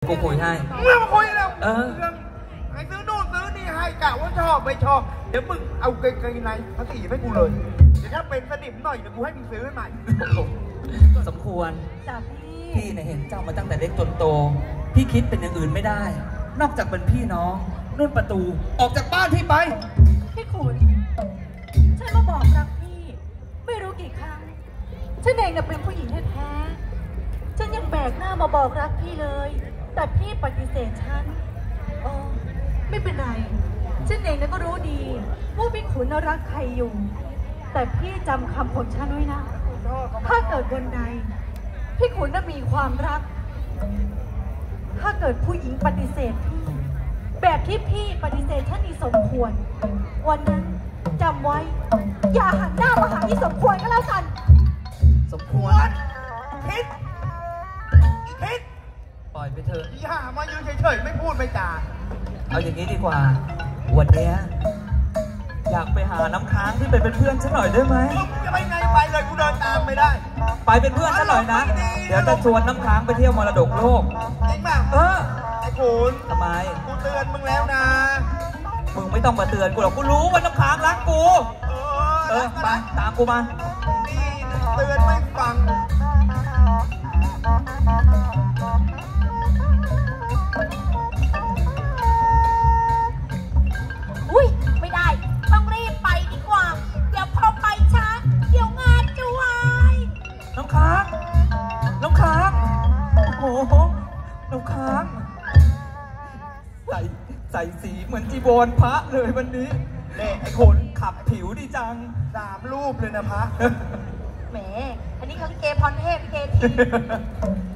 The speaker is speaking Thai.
กูคุยให้เมื่อมาคุยแล้วไอ้ซื้อนู่นซื้อนี่ให้กะว่าชอบไม่ชอบเดี๋ยวมึงเอาเกงในภาษีให้กูเลยเดี๋ยวถ้าเป็นสนิมหน่อยเดี๋ยวกูให้มึงซื้อให้ใหม่สมควรจ้ะพี่เนี่ยเห็นเจ้ามาตั้งแต่เล็กจนโตพี่คิดเป็นอย่างอื่นไม่ได้นอกจากเป็นพี่น้องนุ่นประตูออกจากบ้านพี่ไปพี่ขุนฉันมาบอกรักพี่ไม่รู้กี่ครั้งฉันเองน่ะเป็นผู้หญิงแท้ๆฉันยังแบกหน้ามาบอกรักพี่เลยแต่พี่ปฏิเสธฉันไม่เป็นไรฉันเองก็รู้ดีว่าพี่ขุนรักใครอยู่แต่พี่จำคำของฉันไว้นะถ้าเกิดวันใดพี่ขุนมีความรักถ้าเกิดผู้หญิงปฏิเสธพี่แบบที่พี่ปฏิเสธฉันนี่สมควรวันนั้นจำไว้อย่าหันหน้ามาหาอีสมควรก็แล้วกันสมควรคิดปล่อยไปเถอะอย่ามายืนเฉยๆไม่พูดไม่จาเอาอย่างนี้ดีกว่าวันนี้อยากไปหาน้ำค้างที่เป็นเพื่อนฉันหน่อยได้ไหมจะไปไงไปเลยกูเดินตามไม่ได้ไปเป็นเพื่อนฉันหน่อยนะเดี๋ยวจะชวนน้ำค้างไปเที่ยวมรดกโลกจริงป่ะไอ้คุณทำไมกูเตือนมึงแล้วนะมึงไม่ต้องมาเตือนกูหรอกกูรู้ว่าน้ำค้างรักกูไปตามกูมานี่เตือนไม่ฟังอุ้ยไม่ได้ต้องรีบไปดีกว่าเดี๋ยวพอไปช้าเดี๋ยวงานจะวายน้ำค้างโอ้โหน้ำค้างใส่สีเหมือนจีวรพระเลยวันนี้เล่ไอ้คนขับผิวดีจัง 3 รูปเลยนะพระแหมอันนี้เขาลิเกพรเทพลิเกที